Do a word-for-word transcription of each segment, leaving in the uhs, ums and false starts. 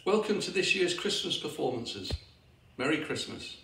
Welcome to this year's Christmas performances. Merry Christmas.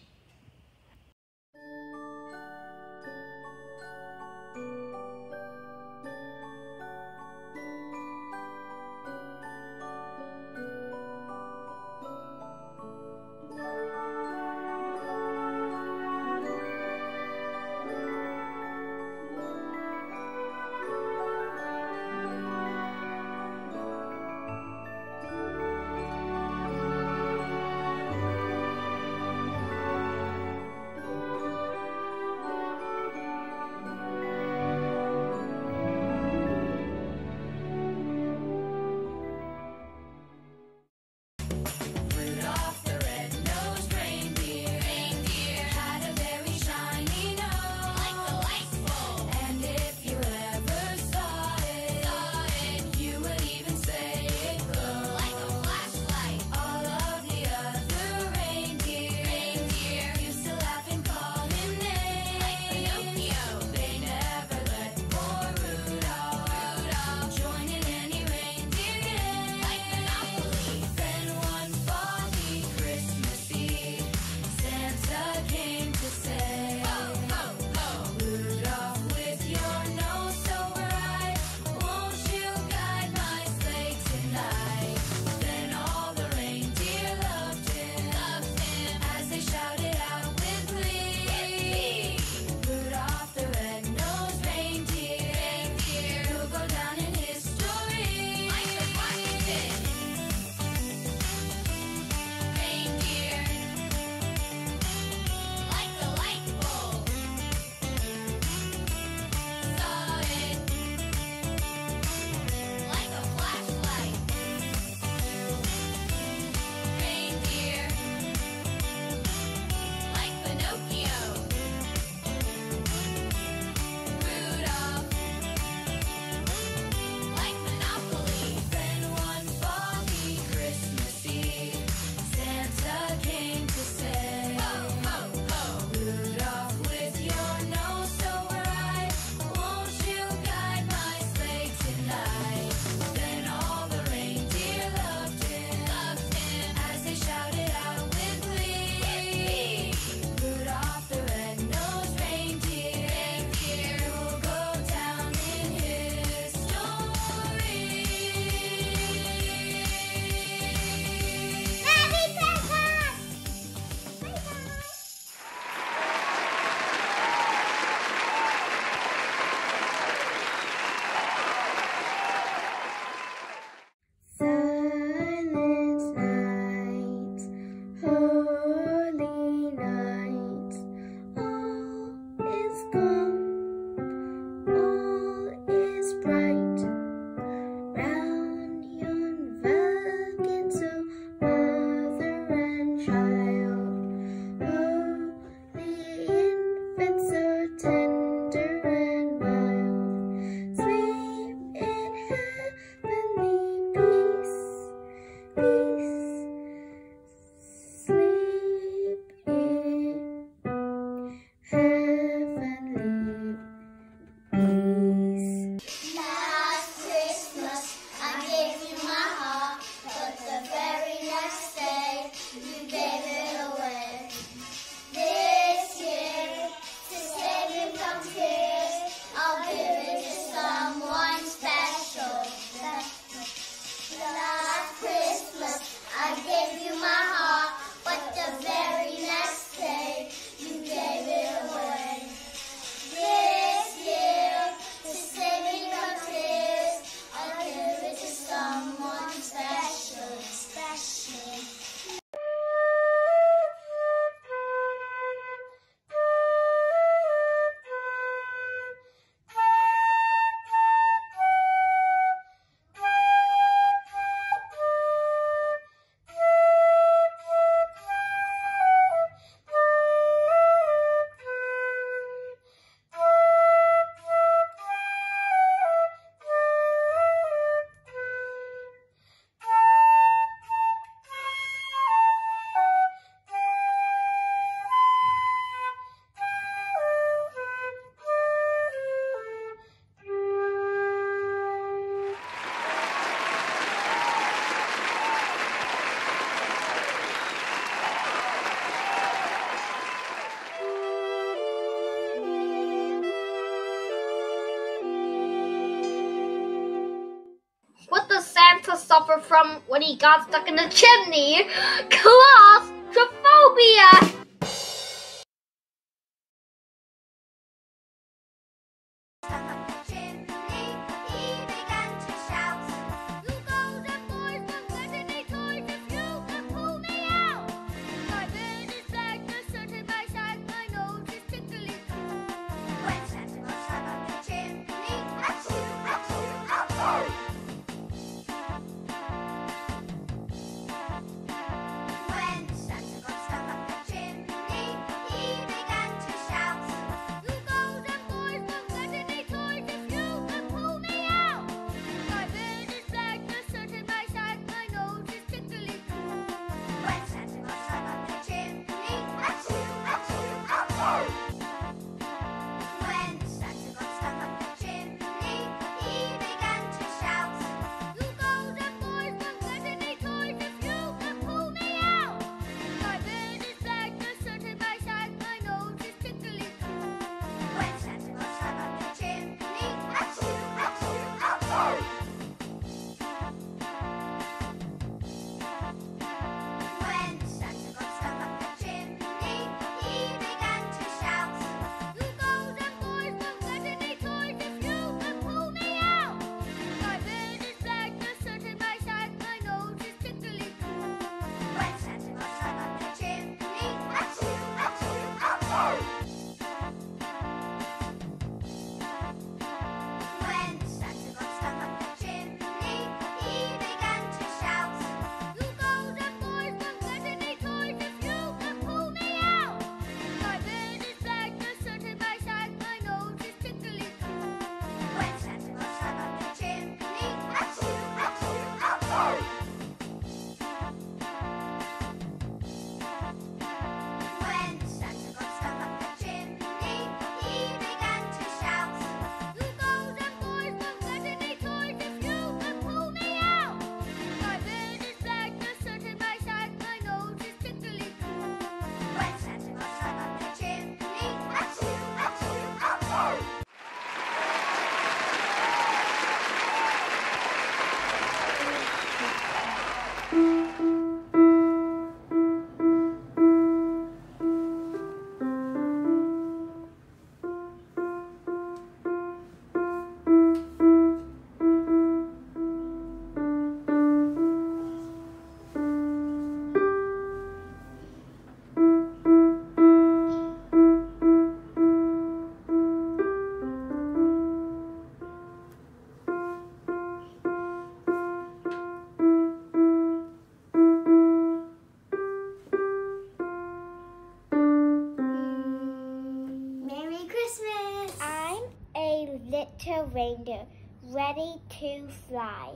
Santa suffer from when he got stuck in the chimney? Claustrophobia! Little reindeer, ready to fly.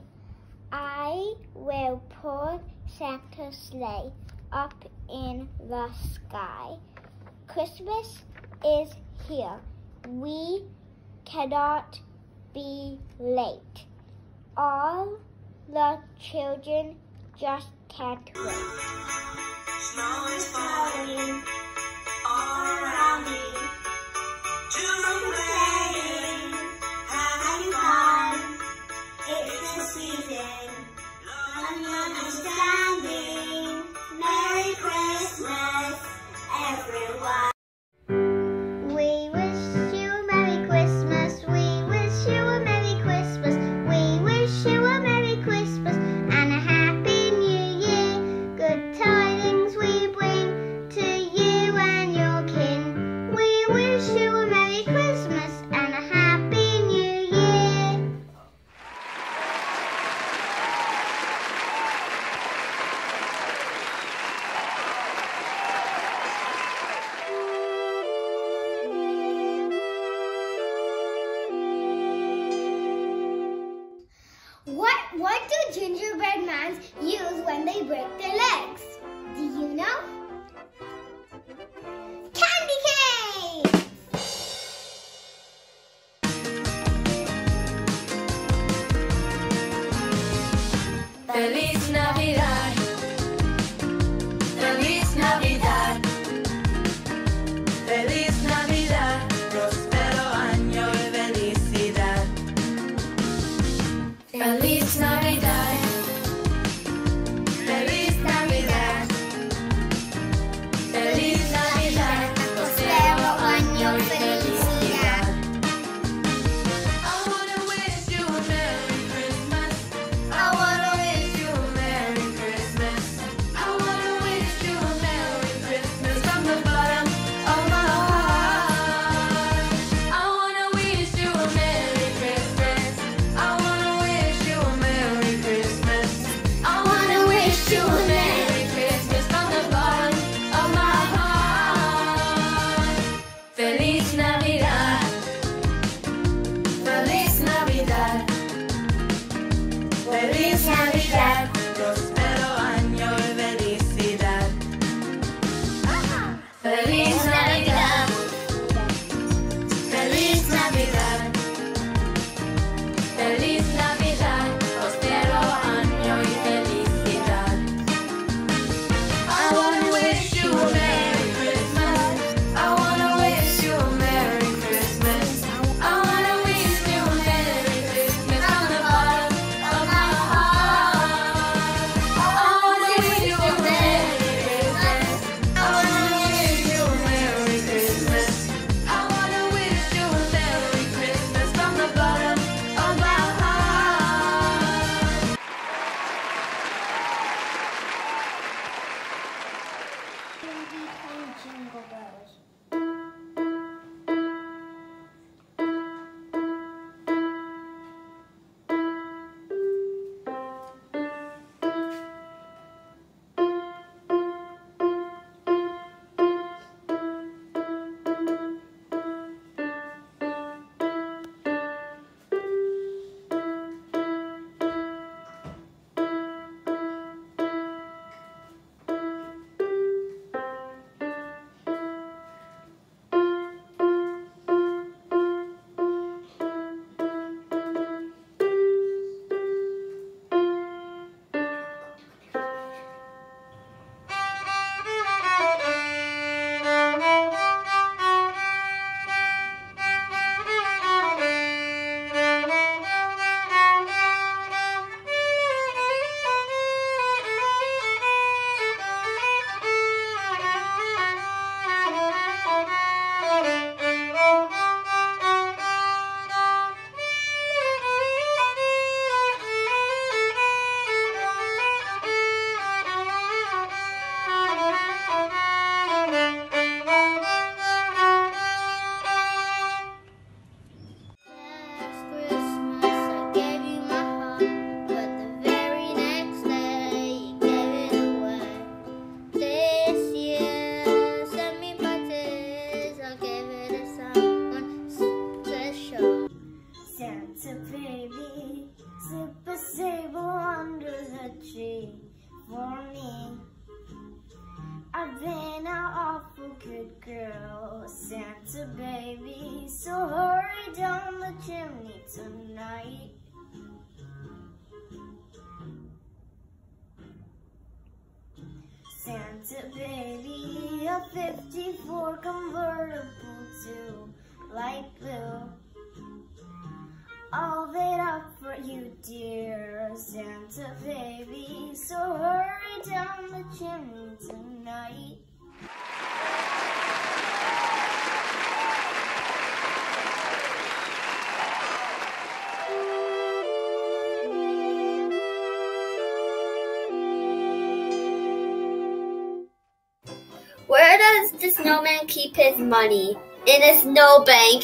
I will pull Santa's sleigh up in the sky. Christmas is here. We cannot be late. All the children just can't wait. Snow is falling all around me. Children playing, having fun. It's the season of understanding. Merry Christmas, everyone. We wish you a Merry Christmas. We wish you a Merry Christmas. We wish you a Merry Christmas and a Happy New Year. Good tidings we bring to you and your kin. We wish you a Merry Christmas and a Happy New Year. What, what do gingerbread mans use when they break their legs? Do you know? Candy cane! Feliz Navidad, Feliz Navidad, Feliz Navidad, próspero año y felicidad. Feliz Navidad. tonight. Santa baby, a fifty-four convertible to light blue. All lit up for you, dear Santa baby, so hurry down the chimney tonight. Where does the snowman keep his money? In a snowbank.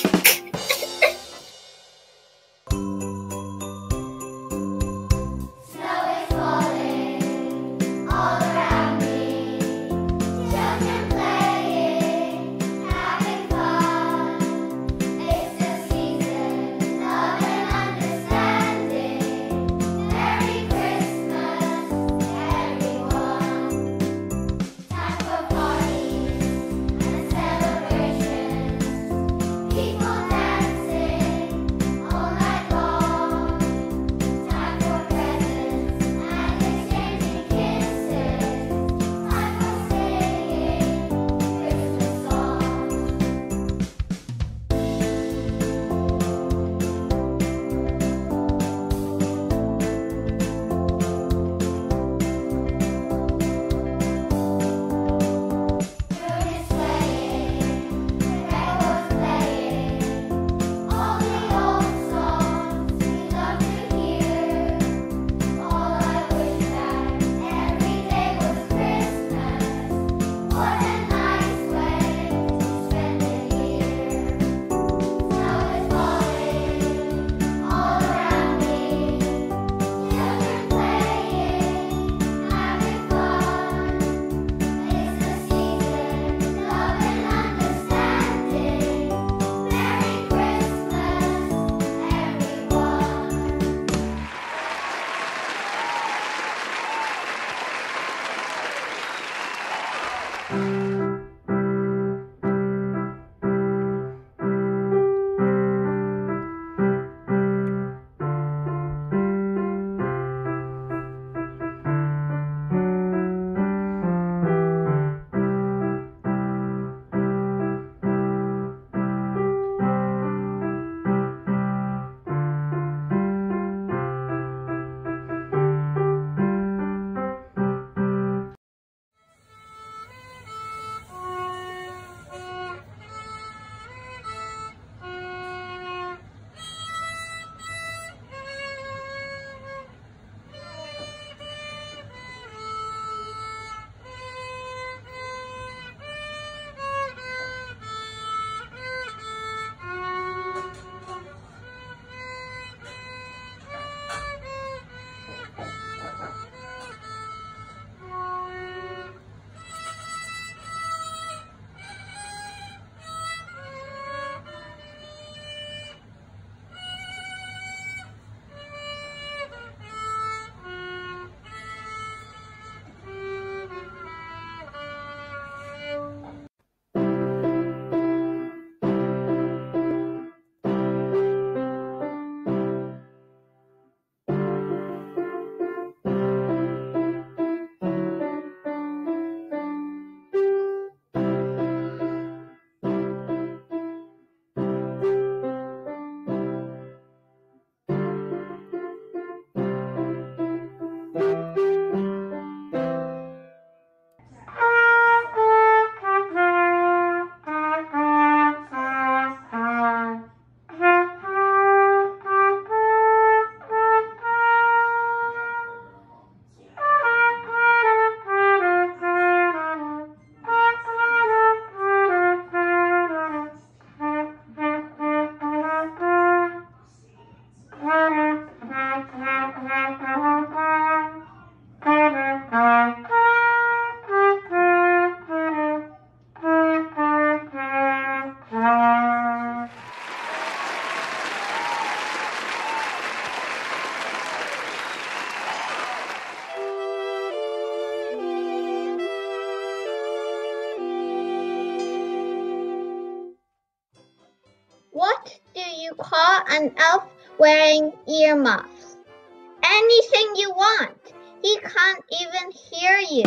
What do you call an elf wearing earmuffs. Anything you want. He can't even hear you.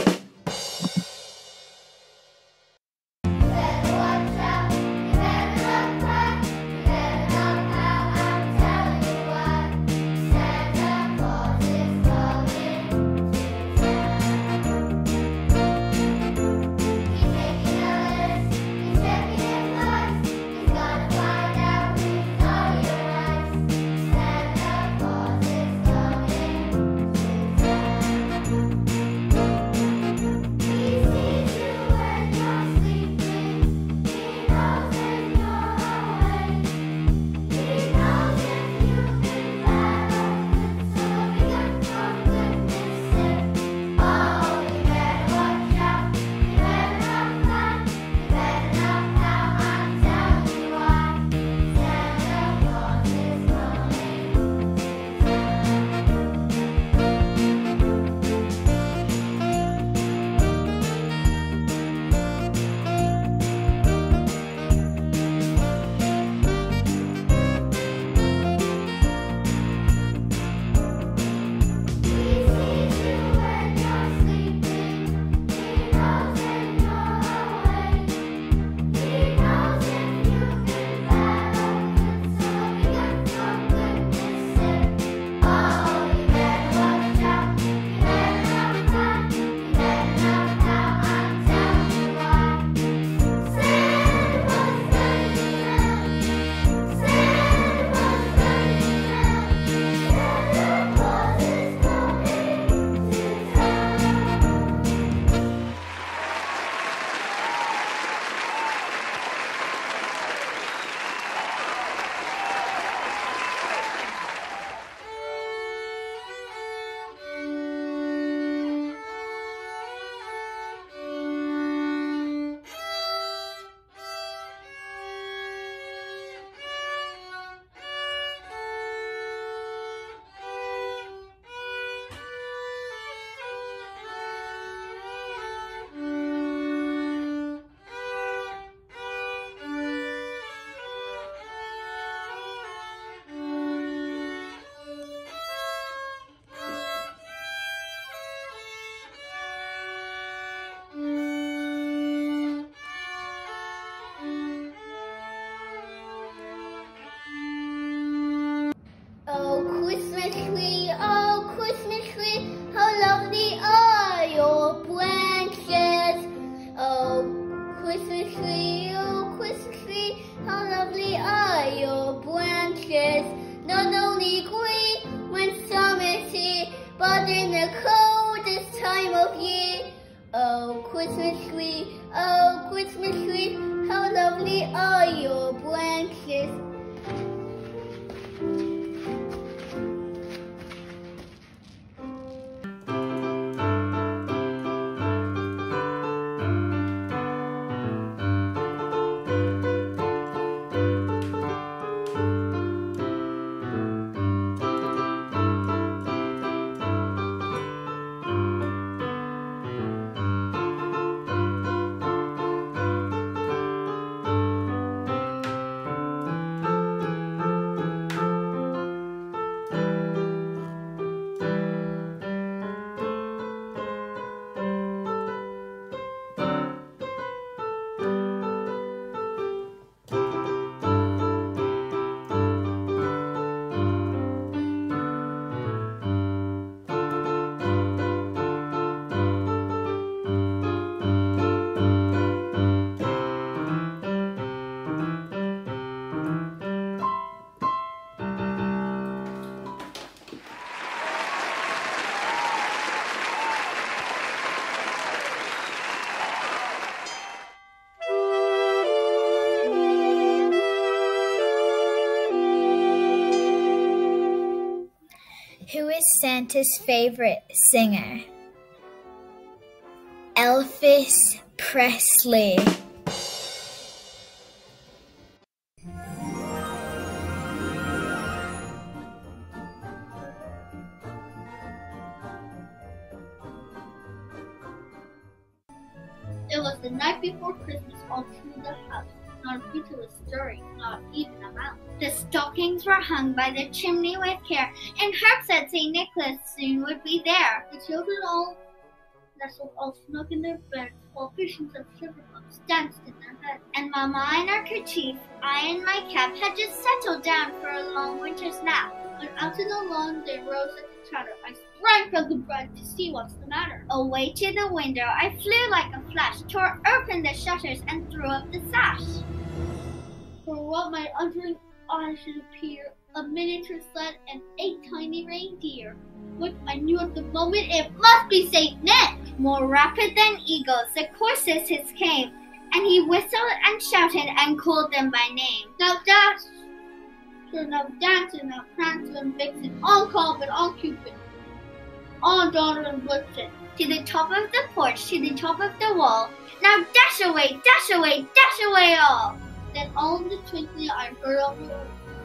Christmas tree, oh Christmas tree, how lovely are your branches. Oh Christmas tree, oh Christmas tree, how lovely are your branches. Not only green when summer's here, but in the coldest time of year. Oh Christmas tree, oh Christmas tree, how lovely are your branches. Who is Santa's favorite singer? Elvis Presley. It was the night before Christmas all through the house. not a bit of a story, not even a mouse. The stockings were hung by the chimney with care, and Herb said Saint Nicholas soon would be there. The children all nestled all snug in their beds, while visions of silverbugs danced in their heads. And Mama in her kerchief, I in my cap, had just settled down for a long winter's nap. When out in the lawn they rose at the chatter, I sprang from the bed to see what's the matter. Away to the window I flew like a flash, tore open the shutters and threw up the sash. For what my uttering eyes should appear, a miniature sled and eight tiny reindeer, which I knew at the moment it must be Saint Nick. More rapid than eagles, the coursers his came, and he whistled and shouted and called them by name. Now dash, now dancing, now prancer and vixen, on Cobbin, on Cupid, on Donner and Blitzen, to the top of the porch, to the top of the wall. Now dash away, dash away, dash away all. Then all in the twinkling I heard of the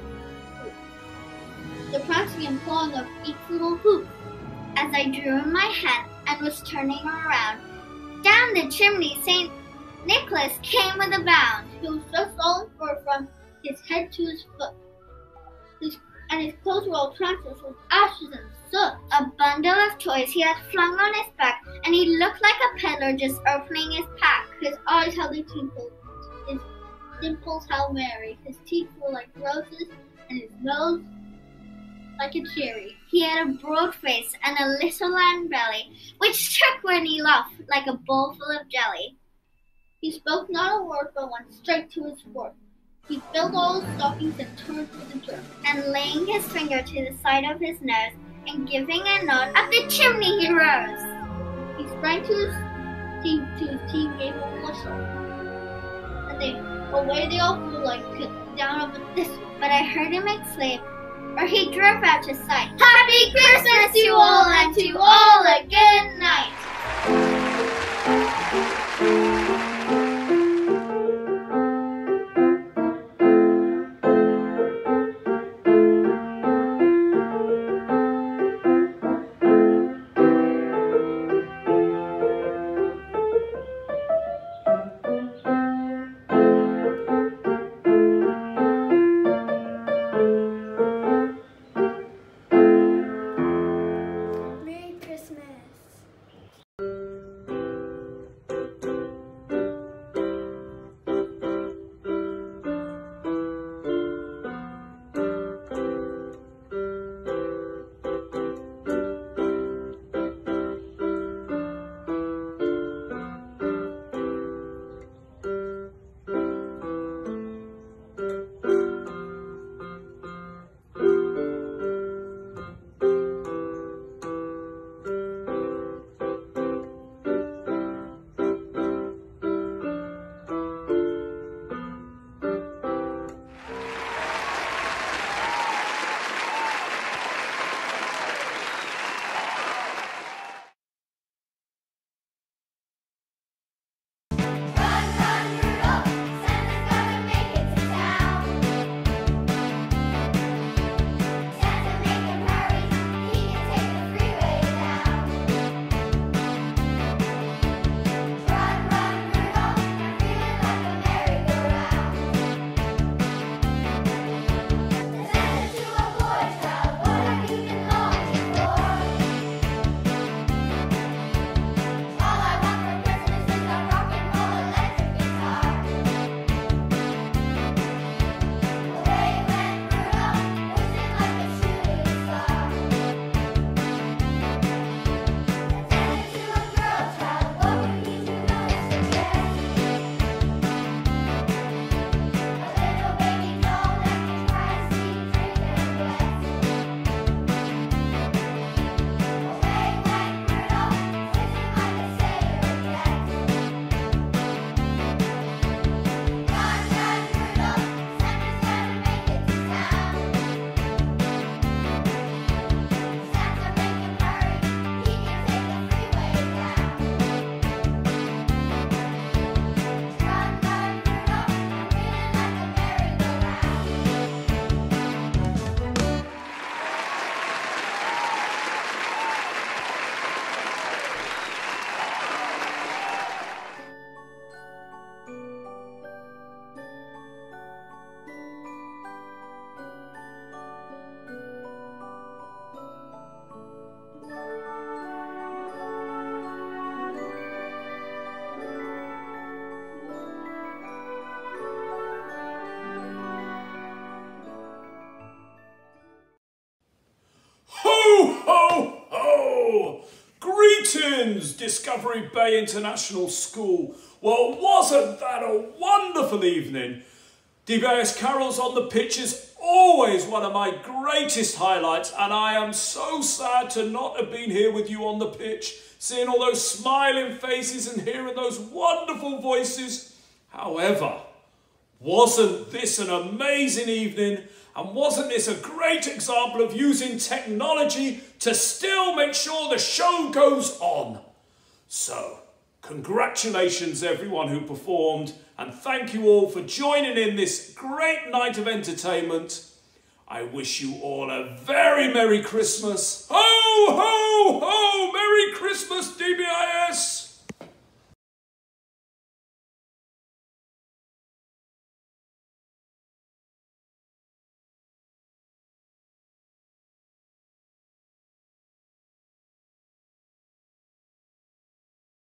the prancing and clawing of each little hoop, as I drew in my hand and was turning around. Down the chimney Saint Nicholas came with a bound. He was just all in fur from his head to his foot, his, and his clothes were all tranced with ashes and soot. A bundle of toys he had flung on his back, and he looked like a peddler just opening his pack. His eyes how they twinkled, his dimples how merry, his teeth were like roses, and his nose like a cherry. He had a broad face and a little round belly, which shook when he laughed like a bowl full of jelly. He spoke not a word, but went straight to his work. He filled all his stockings and turned with a jerk, and laying his finger to the side of his nose, and giving a nod, up the chimney he rose. He sprang to his team, to his team, gave a whistle, and they away they all flew like down over this. But I heard him exclaim, or he drove out to sight, Happy Christmas to all, and to all a good night. Merry Christmas. evenings, Discovery Bay International School. Well, wasn't that a wonderful evening? D B I S Carols on the Pitch is always one of my greatest highlights, and I am so sad to not have been here with you on the pitch, seeing all those smiling faces and hearing those wonderful voices. However, wasn't this an amazing evening? And wasn't this a great example of using technology to still make sure the show goes on? So, congratulations everyone who performed, and thank you all for joining in this great night of entertainment. I wish you all a very Merry Christmas. Ho, ho, ho! Merry Christmas,